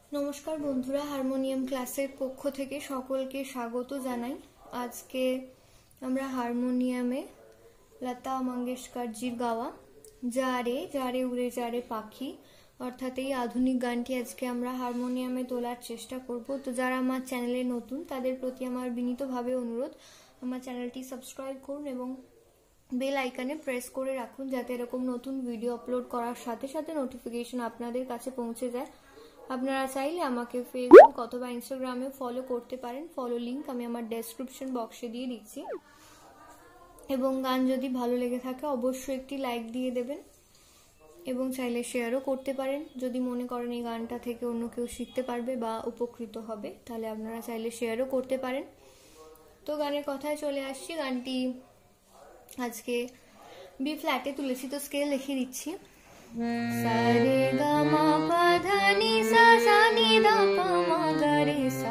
नमस्कार बंधुरा हारमोनियम क्लासेर पक्ष थेके सकलके स्वागत जानाई। आज के आमरा हारमोनियमे लता मंगेशकर जीर गावा जारे जारे उड़े जारे पाखी अर्थात এই आधुनिक गानটি আজকে আমরা হারমোনিয়ামে তোলার চেষ্টা করব। তো যারা আমার চ্যানেলে নতুন তাদের প্রতি আমার বিনীতভাবে অনুরোধ, আমার চ্যানেলটি সাবস্ক্রাইব করুন এবং বেল আইকনে প্রেস করে রাখুন যাতে এরকম নতুন ভিডিও আপলোড করার সাথে সাথে নোটিফিকেশন আপনাদের কাছে পৌঁছে যায়। আপনারা চাইলে আমাকে ফেসবুক অথবা ইনস্টাগ্রামে ফলো করতে পারেন। ফলো লিংক আমি আমার ডেসক্রিপশন বক্সে দিয়ে দিচ্ছি। এবং গান যদি ভালো লেগে থাকে অবশ্যই একটি লাইক দিয়ে দেবেন এবং চাইলে শেয়ারও করতে পারেন। যদি মনে করেন এই গানটা থেকে অন্য কেউ শিখতে পারবে বা উপকৃত হবে তাহলে আপনারা চাইলে শেয়ারও করতে পারেন। তো গানের কথায় চলে আসছি। গানটি আজকে বি ফ্ল্যাটে তুলেছি, তো স্কেল লিখে দিচ্ছি। सा रे ग म प ध नि सा सा नि ध प म ग रे सा।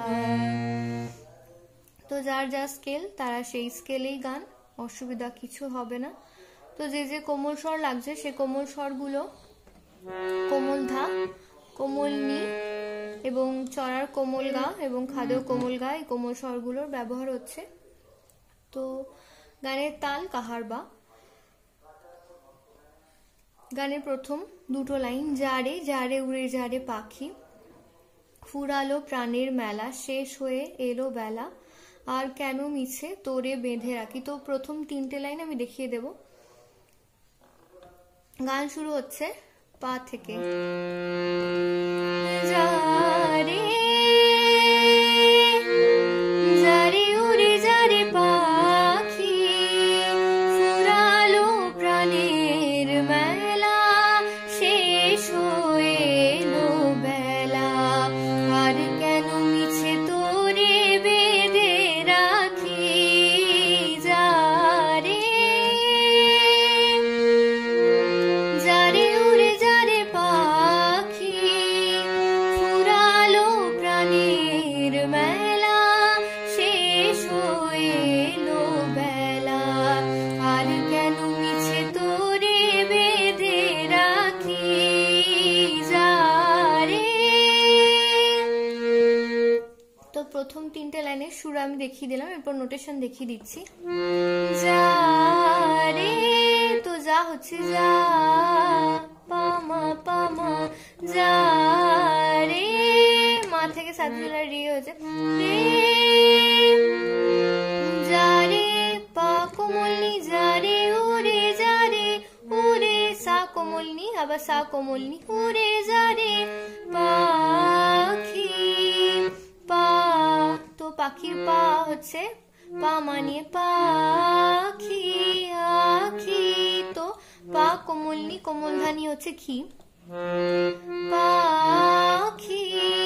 তো যার যা স্কেল তারা সেই স্কেলেই গান, অসুবিধা কিছু হবে না। তো যে যে কোমল স্বর লাগছে সে কোমল স্বরগুলো কোমল ধা, কোমল নি এবং চড়ার কোমল গা এবং খাদেও কোমল গা, এই কোমল স্বরগুলোর ব্যবহার হচ্ছে। তো গানের তাল কাহার বা। গানের প্রথম দুটো লাইন, যারে যারে উড়ে যারে পাখি ফুরালো প্রাণের মেলা শেষ হয়ে এলো বেলা আর কেন মিছে তোরে বেঁধে রাখি। তো প্রথম তিনটে লাইন আমি দেখিয়ে দেব। গান শুরু হচ্ছে পা থেকে। যারে যারে উড়ে যারে পাখি ফুরালো প্রাণের মেলা শেষ হয়ে এলো বেলা আর কেন মিছে তোরে বেঁধে রাখি। যারে যারে উড়ে যারে পাখি ফুরালো প্রাণের মেলা শেষ হয়ে এলো বেলা আর কেন মিছে তোরে বেঁধে রাখি। যারে। তো প্রথম তিনটে লাইনের সুর আমি দেখিয়ে দিলাম, এরপর নোটেশন দেখিয়ে দিচ্ছি। যারে, তো যা হচ্ছে যা পামা পামা, যারে মা থেকে সাতজোড়া রে হয়েছে রে, যারে পা কোমলনি যারে উড়ে যারে উড়ে সা কোমলনি, আবার সা কোমলনি উড়ে যারে পাখি পা। তো পাখির পা হচ্ছে পা মানিয়ে পাখি আখি। তো পা কোমলনি কোমল ধানি হচ্ছে খি পাখি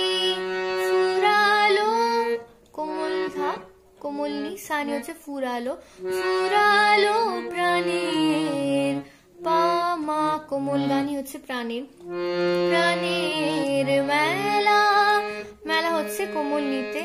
ফুরালো কোমল ধা কোমলনি সানি হচ্ছে ফুরালো ফুরালো প্রাণের পা মা কোমল গানি হচ্ছে প্রাণের প্রাণের মেলা মেলা হচ্ছে কোমল নিতে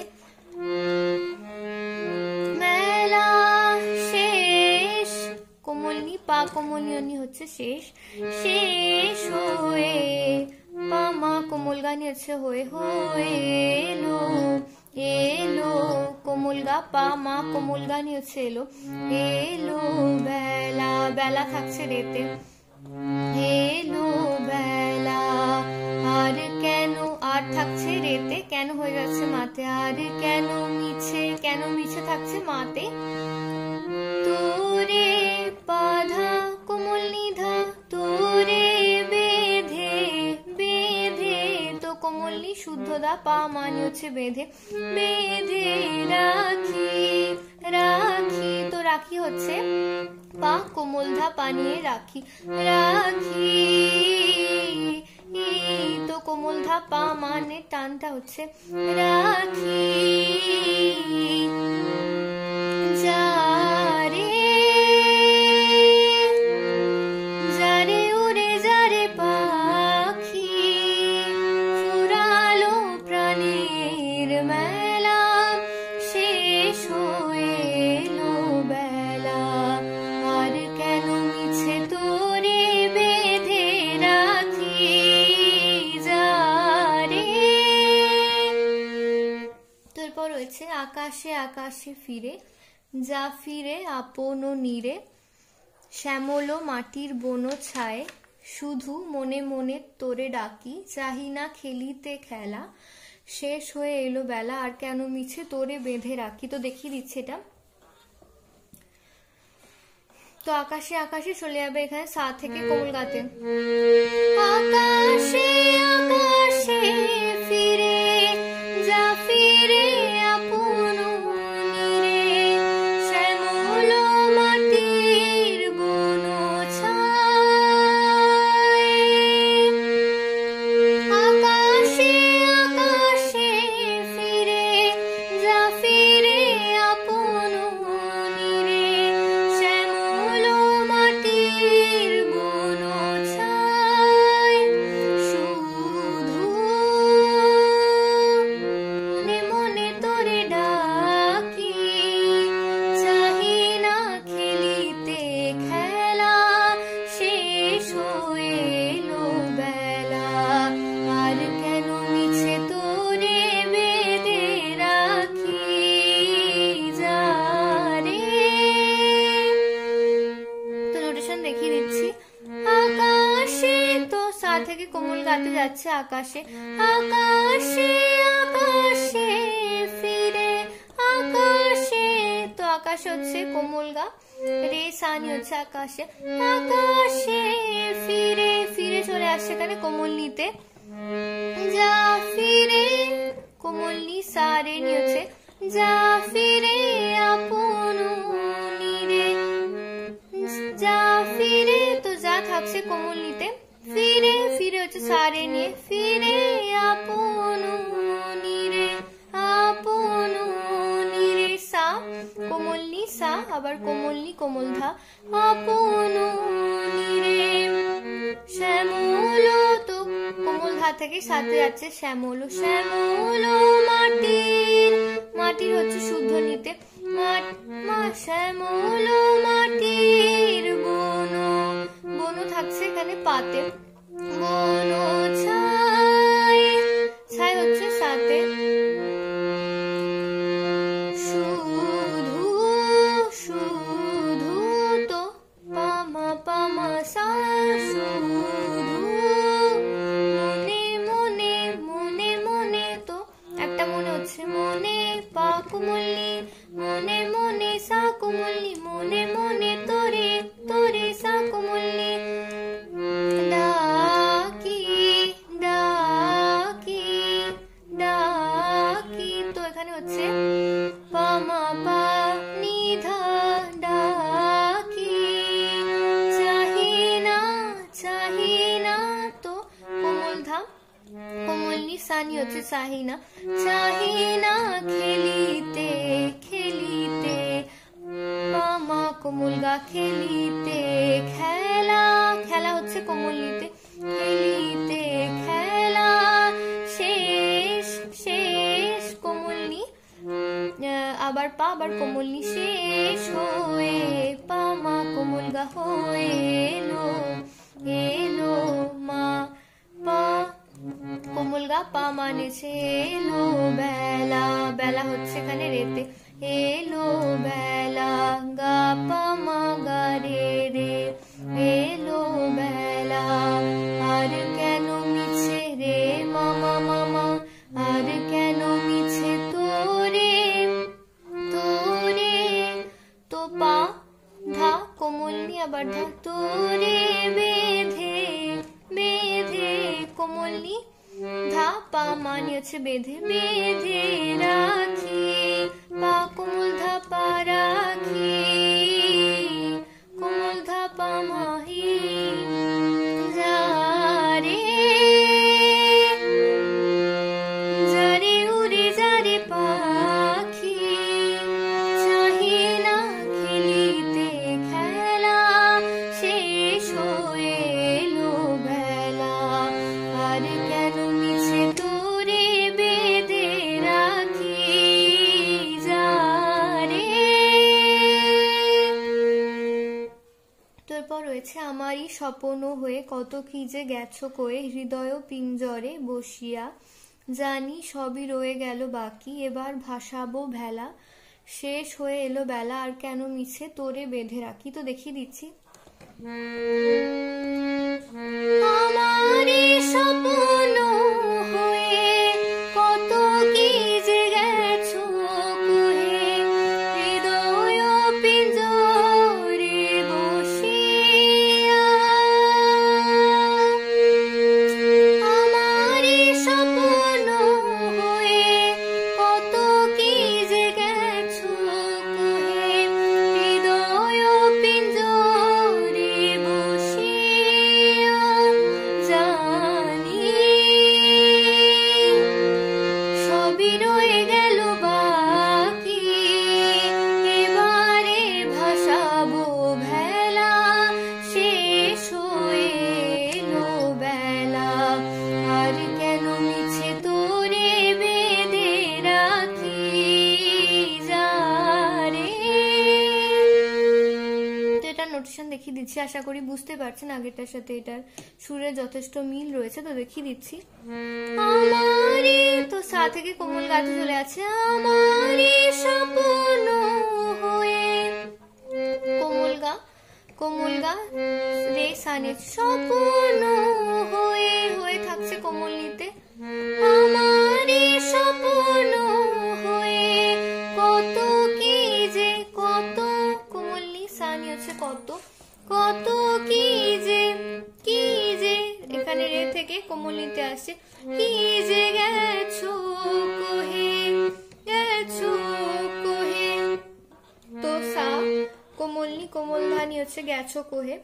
মেলা শেষ কোমলনি পা কোমলনি হচ্ছে শেষ শেষ হয়ে পা মা কোমল গানি হচ্ছে হয়ে হয়ে এলো এলো কোমল গা পা মা কোমল গানি হচ্ছে এলো এলো বেলা বেলা থাকছে রেতে এলো বেলা আর কেন আর থাকছে রেতে কেন হয়ে যাচ্ছে মাতে আর কেন মিছে থাকছে মাতে তোরে বাধা কোমল নিধা তোরে বেঁধে বেঁধে। তো কোমলনি শুদ্ধ দা পা মানে হচ্ছে বেঁধে বেঁধে রাখি রাখি। তো রাখি হচ্ছে পা কোমল ধা পানিয়ে রাখি রাখি। তো কোমল ধা পা মানে টানটা হচ্ছে রাখি। যারে যারে উড়ে যারে পাখি ফুরালো প্রাণের মেলা শেষ হয়ে এলো বেলা আর কেন মিছে তোরে বেঁধে রাখি। যারে রয়েছে আকাশে আকাশে ফিরে, যা ফিরে আপন নীরে, শ্যামল মাটির বন ছায়, শুধু মনে মনে তোরে ডাকি, চাহি না খেলিতে খেলা, শেষ হয়ে এলো বেলা, আর কেন মিছে তোরে বেঁধে রাখি। তো দেখিয়ে দিচ্ছে এটা। তো আকাশে আকাশে চলে যাবে এখানে সা থেকে কোমল গাতে। আকাশে আকাশে ফিরে, যা ফিরে আপন নীরে, শ্যামল মাটির বন ছায়। আকাশে আকাশে ফিরে, যা ফিরে আপন নীরে, শ্যামল মাটির বন ছায়। শুধু মনে মনে তোরে ডাকি, চাহি না খেলিতে খেলা, শেষ হয়ে এলো বেলা, আর কেন মিছে তোরে বেঁধে রাখি, যারে। তো নোটেশন দেখিয়ে দিচ্ছি। আকাশে, তো সা থেকে কোমল গাতে যাচ্ছে আকাশে, আকাশে আকাশে ফিরে, আকাশে, তো আকাশে হচ্ছে কোমল গা, রে সানি হচ্ছে আকাশে, আকাশে ফিরে, ফিরে চলে আসছে এখানে কোমল নিতে, যা ফিরে কোমল নি সা রে নি হচ্ছে, যা ফিরে আপন নীরে, যা ফিরে, তো যা থাকছে কোমল নিতে, ফিরে, ফিরে হচ্ছে সা রে নিয়ে, ফিরে আপন নীরে, আপন নীরে, সা কোমল নি সা, আবার কোমল নি কোমল ধা, আপন নীরে, শ্যামল, তো কোমল ধা থেকে সাথে যাচ্ছে শ্যামল, শ্যামল মাটির, মাটির হচ্ছে শুদ্ধ নিতে, শ্যামল মাটির বন, বন থাকছে এখানে পাতে, বন ছায়, ছায় হচ্ছে সাথে, শুধু শুধু, তো পামা পামা সা, শুধু মনে মনে মনে মনে, তো একটা মনে হচ্ছে মনে, পা কোমলি মনে মনে, সা কোমলি মনে মনে, তোরে তোরে সা কোমলি, ডাকি ডাকি ডাকি, তো এখানে হচ্ছে পামা পা নিধা, ডাকি, চাহি না, তো কোমল ধা কোমল নি সানি হচ্ছে চাহি না, চাহি না খেলিতে খেলিতে, পামা কোমল গা খেলিতে খেলা, খেলা হচ্ছে কোমল নিতে, খেলিতে খেলা, শেষ শেষ কোমল নি, আবার পা, আবার কোমল নি, শেষ হয়ে পামা কোমল গা হয়ে এলো, এলো মা, পা কোমল গা পা মানেছে এলো বেলা, বেলা হচ্ছে এখানে রেতে, এলো বেলা, গা পা মা গা রে রে, এলো বেলা, আর কেন মিছে রে মামা মামা, আর কেন মিছে তোরে তোরে, তো পা ধা কোমল নি আবার ধা, তোরে বেঁধে বেঁধে, কোমল নি ধা, পা মানে হচ্ছে বেঁধে, বেঁধে রাখি, পা কোমল ধা পা রাখি, কোমল ধা পা মাহি, যারে যারে উড়ে যারে পাখি, চাহি না খেলিতে খেলা, শেষ হয়ে এলো বেলা, আর কেন মিছে তোরে বেঁধে রাখি, যারে। তারপর রয়েছে আমারই স্বপ্ন হয়ে কত কি যে গেছো কয়ে, হৃদয় পিঞ্জরে বসিয়া, জানি সবই রয়ে গেল বাকি, এবার ভাসাবো ভেলা, শেষ হয়ে এলো বেলা, আর কেন মিছে তোরে বেঁধে রাখি। তো দেখিয়ে দিচ্ছি। আমারই স্বপ্ন হয়ে কত কি যে গেছো কহে, হৃদয় পিঞ্জরে বসিয়া। আমারই স্বপ্ন হয়ে কত কি যে গেছো কহে, হৃদয় পিঞ্জরে বসিয়া। জানি সবই রয়ে গেল বাকি, এবারে ভাসাবো ভেলা, শেষ হয়ে এলো বেলা, আর কেন মিছে তোরে বেঁধে রাখি যারে। তো এটা নোটেশন দেখিয়ে দিচ্ছি, আশা করি বুঝতে পারছেন আগেরটার সাথে এটার সুরে যথেষ্ট মিল রয়েছে। তো দেখিয়ে দিচ্ছি। আমারই, তো সা থেকে কোমল গাতে চলে আছে, আমারই স্বপ্ন হয়ে, কোমল গা রে সানে, স্বপ্ন হয়ে, হয়ে থাকছে কোমল নিতে। আমারই স্বপ্ন হয়ে কত কি যে, কত কোমল নি সানি হচ্ছে কত, কত কি যে, কি যে, এখানে রে থেকে কোমল নিতে আসছে, কি যে গেছো কহে, গেছো কহে। তো সা কোমলনি কোমল ধানি হচ্ছে গেছো কোহে।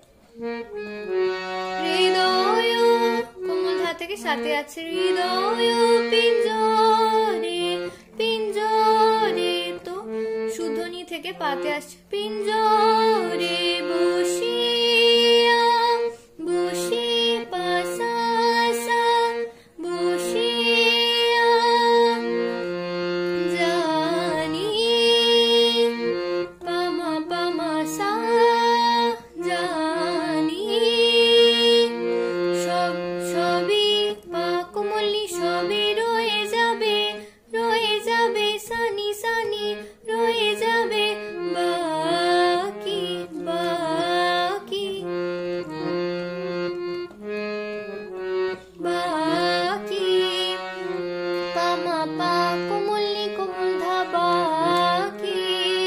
হৃদয় কোমল ধা থেকে সাথে আছে, হৃদয় পিঞ্জরে, পিঞ্জরে। তো শুদ্ধনি থেকে পাতে আসছে, পিঞ্জরে বসিয়া, বসি পাসা সা বসিয়া। জানি পামা পামা সা, জানি সবই পা কোমলি, সবই রয়ে যাবে, রয়ে যাবে সানি সানি, রয়ে যাবে বাকি, বাকি, বাকি। পামা পা কোমলি কোমল ধা বাকি,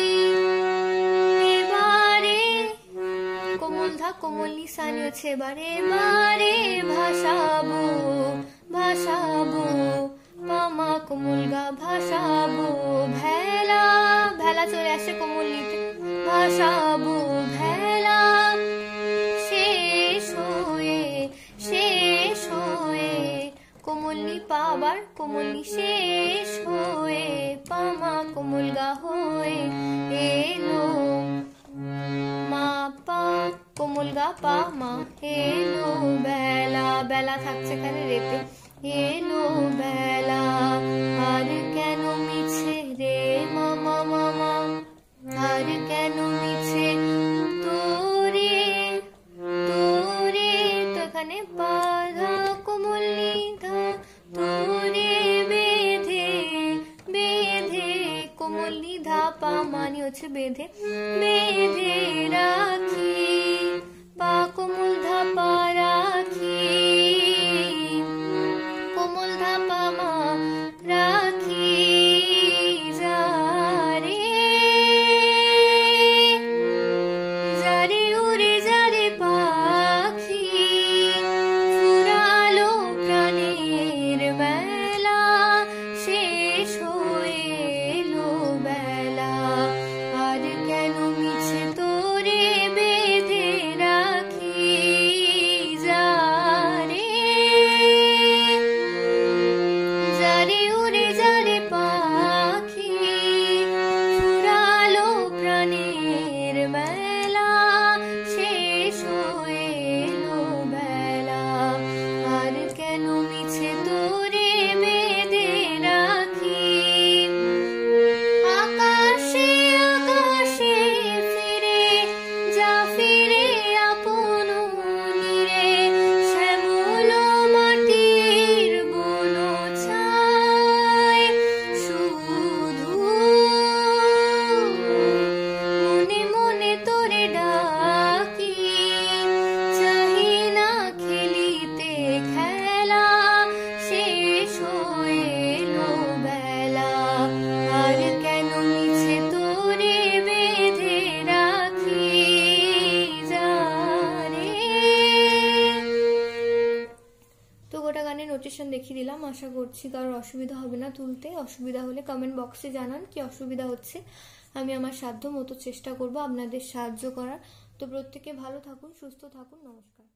এবারে কোমল ধা কোমলি সানি হচ্ছে এবারে, এবারে ভাসাবো, ভাসাবো পামা কোমল গা, ভাসাবো ভেলা, ভেলা চলে আসছে কোমল নিতে, ভাসাবো ভেলা, শেষ হয়ে, শেষ হয়ে কোমলনি পা, আবার কোমলনি শেষ হয়ে, পামা কোমল গা হয়ে এলো মা, পা কোমল গা পা মা, এলো বেলা, বেলা থাকছে এখানে রেতে, এলো বেলা, আর কেন মিছে রে মামা মামা, আর কেন মিছে তোরে, তোরে। তো এখানে বাধা কোমলনি ধা, তোরে বেঁধে, বেঁধে কোমলনি ধা পা মানি হচ্ছে বেঁধে, বেঁধে রাখি, পা কোমল ধা পা রাখি, কোমল ধা পা মা রাখি যারে, যারে উড়ে যারে পাখি, ফুরালো প্রাণের বেলা, শেষ হয়ে এলো বেলা, আর কেন মিছে তোরে বেঁধে রাখি যারে, আশা করছি কারোর অসুবিধা হবে না তুলতে। অসুবিধা হলে কমেন্ট বক্সে জানান কি অসুবিধা হচ্ছে, আমি আমার সাধ্য মতো চেষ্টা করব আপনাদের সাহায্য করার। তো প্রত্যেকে ভালো থাকুন, সুস্থ থাকুন, নমস্কার।